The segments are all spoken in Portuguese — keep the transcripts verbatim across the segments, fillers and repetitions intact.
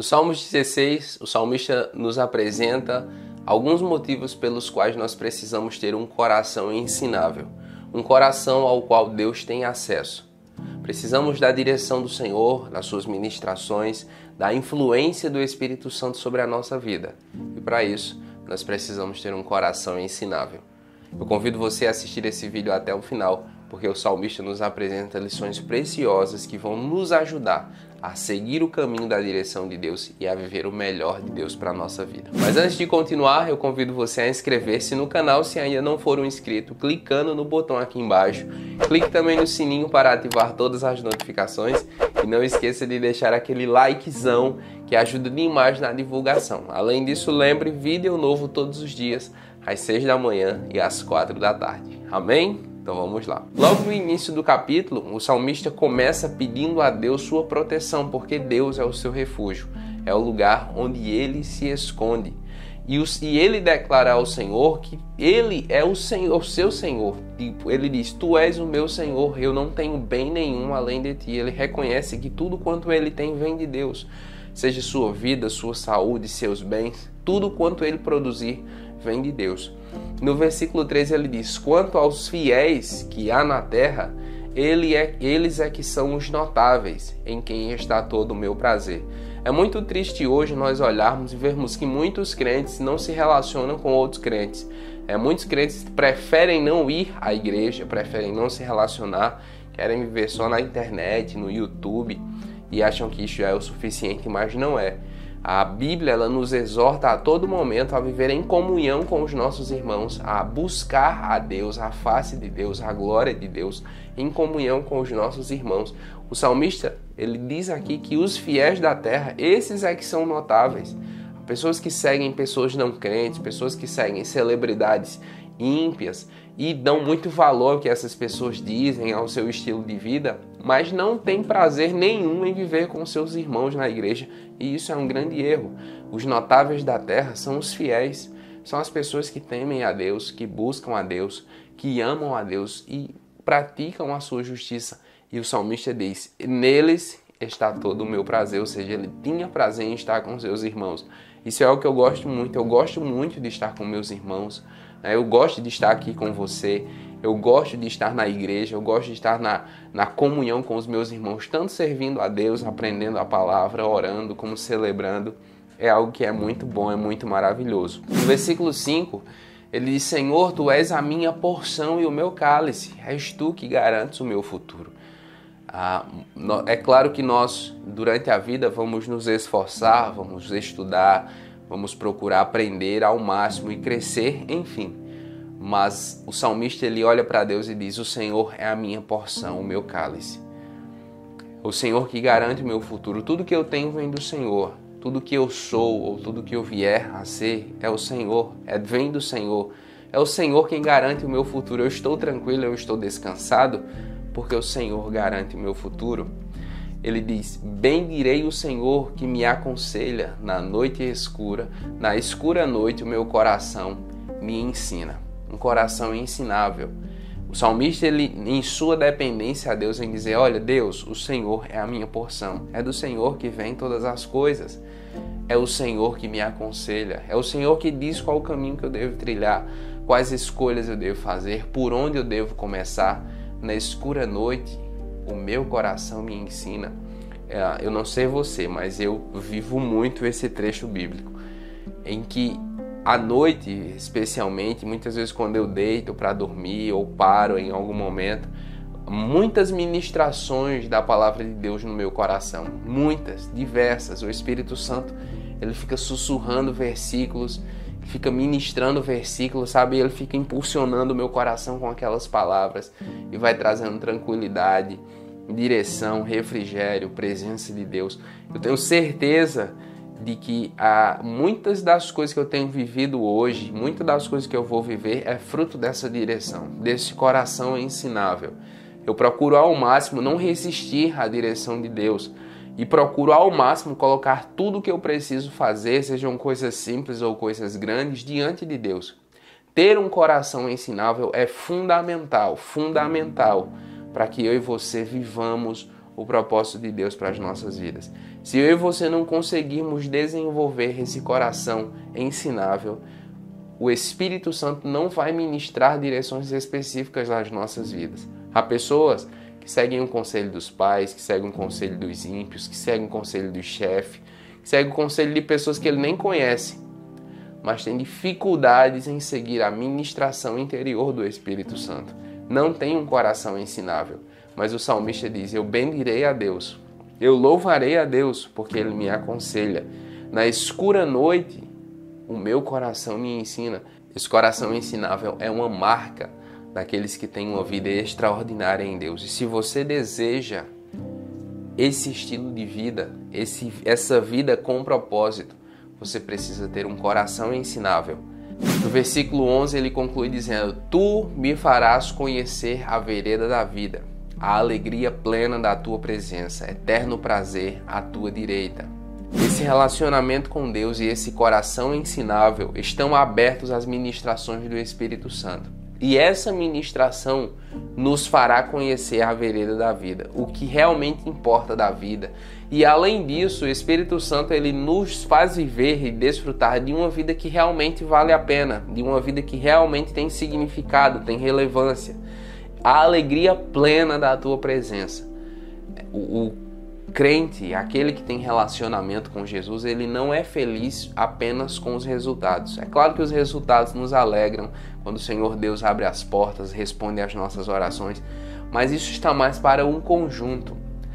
No Salmos dezesseis, o salmista nos apresenta alguns motivos pelos quais nós precisamos ter um coração ensinável, um coração ao qual Deus tem acesso. Precisamos da direção do Senhor, das suas ministrações, da influência do Espírito Santo sobre a nossa vida. E para isso, nós precisamos ter um coração ensinável. Eu convido você a assistir esse vídeo até o final, porque o salmista nos apresenta lições preciosas que vão nos ajudar a seguir o caminho da direção de Deus e a viver o melhor de Deus para a nossa vida. Mas antes de continuar, eu convido você a inscrever-se no canal se ainda não for um inscrito, clicando no botão aqui embaixo. Clique também no sininho para ativar todas as notificações e não esqueça de deixar aquele likezão que ajuda demais na divulgação. Além disso, lembre, vídeo novo todos os dias, às seis da manhã e às quatro da tarde. Amém? Então vamos lá. Logo no início do capítulo, o salmista começa pedindo a Deus sua proteção, porque Deus é o seu refúgio, é o lugar onde ele se esconde. E, os, e ele declara ao Senhor que ele é o Senhor, o seu Senhor. Tipo, ele diz, tu és o meu Senhor, eu não tenho bem nenhum além de ti. Ele reconhece que tudo quanto ele tem vem de Deus, seja sua vida, sua saúde, seus bens, tudo quanto ele produzir vem de Deus. No versículo treze ele diz, quanto aos fiéis que há na terra, ele é, eles é que são os notáveis, em quem está todo o meu prazer. É muito triste hoje nós olharmos e vermos que muitos crentes não se relacionam com outros crentes. É, muitos crentes preferem não ir à igreja, preferem não se relacionar, querem viver só na internet, no YouTube, e acham que isso já é o suficiente, mas não é. A Bíblia ela nos exorta a todo momento a viver em comunhão com os nossos irmãos, a buscar a Deus, a face de Deus, a glória de Deus, em comunhão com os nossos irmãos. O salmista ele diz aqui que os fiéis da terra, esses é que são notáveis. Pessoas que seguem pessoas não crentes, pessoas que seguem celebridades ímpias e dão muito valor ao que essas pessoas dizem, ao seu estilo de vida, mas não tem prazer nenhum em viver com seus irmãos na igreja, e isso é um grande erro. Os notáveis da terra são os fiéis, são as pessoas que temem a Deus, que buscam a Deus, que amam a Deus e praticam a sua justiça. E o salmista diz, neles está todo o meu prazer, ou seja, ele tinha prazer em estar com seus irmãos. Isso é o que eu gosto muito, eu gosto muito de estar com meus irmãos, eu gosto de estar aqui com você, eu gosto de estar na igreja, eu gosto de estar na, na comunhão com os meus irmãos, tanto servindo a Deus, aprendendo a palavra, orando, como celebrando. É algo que é muito bom, é muito maravilhoso. No versículo cinco, ele diz, Senhor, tu és a minha porção e o meu cálice, és tu que garantes o meu futuro. Ah, é claro que nós, durante a vida, vamos nos esforçar, vamos estudar, vamos procurar aprender ao máximo e crescer, enfim. Mas o salmista ele olha para Deus e diz, o Senhor é a minha porção, o meu cálice. O Senhor que garante o meu futuro. Tudo que eu tenho vem do Senhor. Tudo que eu sou ou tudo que eu vier a ser é o Senhor, é, vem do Senhor. É o Senhor quem garante o meu futuro. Eu estou tranquilo, eu estou descansado, porque o Senhor garante o meu futuro. Ele diz, bendirei o Senhor que me aconselha na noite escura, na escura noite o meu coração me ensina. Um coração ensinável. O salmista, ele, em sua dependência a Deus, em dizer, olha Deus, o Senhor é a minha porção, é do Senhor que vem todas as coisas, é o Senhor que me aconselha, é o Senhor que diz qual o caminho que eu devo trilhar, quais escolhas eu devo fazer, por onde eu devo começar. Na escura noite, o meu coração me ensina. Eu não sei você, mas eu vivo muito esse trecho bíblico, em que à noite, especialmente, muitas vezes quando eu deito para dormir ou paro em algum momento, muitas ministrações da palavra de Deus no meu coração, muitas, diversas. O Espírito Santo, ele fica sussurrando versículos, fica ministrando versículos, sabe? Ele fica impulsionando o meu coração com aquelas palavras e vai trazendo tranquilidade, direção, refrigério, presença de Deus. Eu tenho certeza de que ah, muitas das coisas que eu tenho vivido hoje, muitas das coisas que eu vou viver é fruto dessa direção, desse coração ensinável. Eu procuro ao máximo não resistir à direção de Deus e procuro ao máximo colocar tudo o que eu preciso fazer, sejam coisas simples ou coisas grandes, diante de Deus. Ter um coração ensinável é fundamental, fundamental para que eu e você vivamos o propósito de Deus para as nossas vidas. Se eu e você não conseguirmos desenvolver esse coração ensinável, o Espírito Santo não vai ministrar direções específicas nas nossas vidas. Há pessoas que seguem o conselho dos pais, que seguem o conselho dos ímpios, que seguem o conselho do chefe, que seguem o conselho de pessoas que ele nem conhece, mas tem dificuldades em seguir a ministração interior do Espírito Santo. Não tem um coração ensinável. Mas o salmista diz: eu bendirei a Deus, eu louvarei a Deus, porque Ele me aconselha. Na escura noite, o meu coração me ensina. Esse coração ensinável é uma marca daqueles que têm uma vida extraordinária em Deus. E se você deseja esse estilo de vida, esse, essa vida com propósito, você precisa ter um coração ensinável. No versículo onze ele conclui dizendo: tu me farás conhecer a vereda da vida, a alegria plena da tua presença, eterno prazer à tua direita. Esse relacionamento com Deus e esse coração ensinável estão abertos às ministrações do Espírito Santo. E essa ministração nos fará conhecer a vereda da vida, o que realmente importa da vida. E além disso, o Espírito Santo ele nos faz viver e desfrutar de uma vida que realmente vale a pena, de uma vida que realmente tem significado, tem relevância. A alegria plena da tua presença. O, o crente, aquele que tem relacionamento com Jesus, ele não é feliz apenas com os resultados. É claro que os resultados nos alegram quando o Senhor Deus abre as portas, responde às nossas orações, mas isso está mais para um conjunto.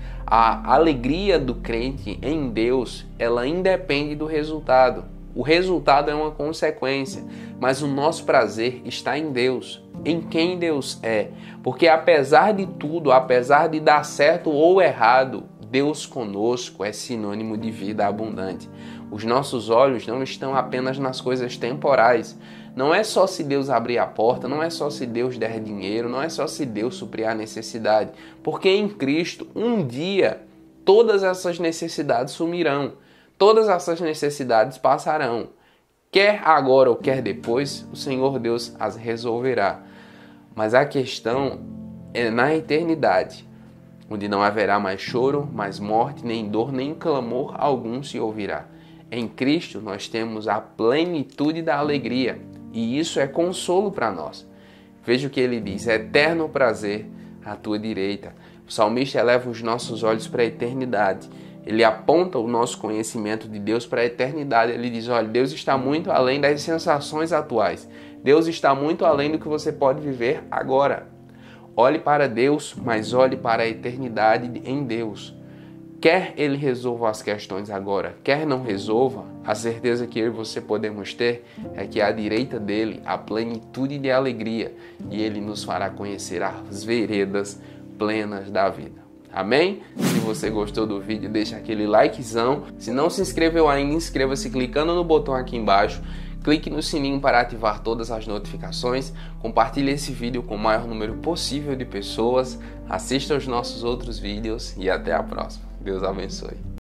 A alegria do crente em Deus, ela independe do resultado. O resultado é uma consequência, mas o nosso prazer está em Deus, em quem Deus é. Porque apesar de tudo, apesar de dar certo ou errado, Deus conosco é sinônimo de vida abundante. Os nossos olhos não estão apenas nas coisas temporais. Não é só se Deus abrir a porta, não é só se Deus der dinheiro, não é só se Deus suprir a necessidade. Porque em Cristo, um dia, todas essas necessidades sumirão. Todas essas necessidades passarão. Quer agora ou quer depois, o Senhor Deus as resolverá. Mas a questão é na eternidade, onde não haverá mais choro, mais morte, nem dor, nem clamor algum se ouvirá. Em Cristo nós temos a plenitude da alegria, e isso é consolo para nós. Veja o que ele diz: eterno prazer à tua direita. O salmista eleva os nossos olhos para a eternidade. Ele aponta o nosso conhecimento de Deus para a eternidade. Ele diz: olha, Deus está muito além das sensações atuais. Deus está muito além do que você pode viver agora. Olhe para Deus, mas olhe para a eternidade em Deus. Quer Ele resolva as questões agora, quer não resolva, a certeza que eu e você podemos ter é que à direita dele há plenitude de alegria e Ele nos fará conhecer as veredas plenas da vida. Amém? Se você gostou do vídeo, deixa aquele likezão. Se não se inscreveu ainda, inscreva-se clicando no botão aqui embaixo. Clique no sininho para ativar todas as notificações. Compartilhe esse vídeo com o maior número possível de pessoas. Assista aos nossos outros vídeos e até a próxima. Deus abençoe.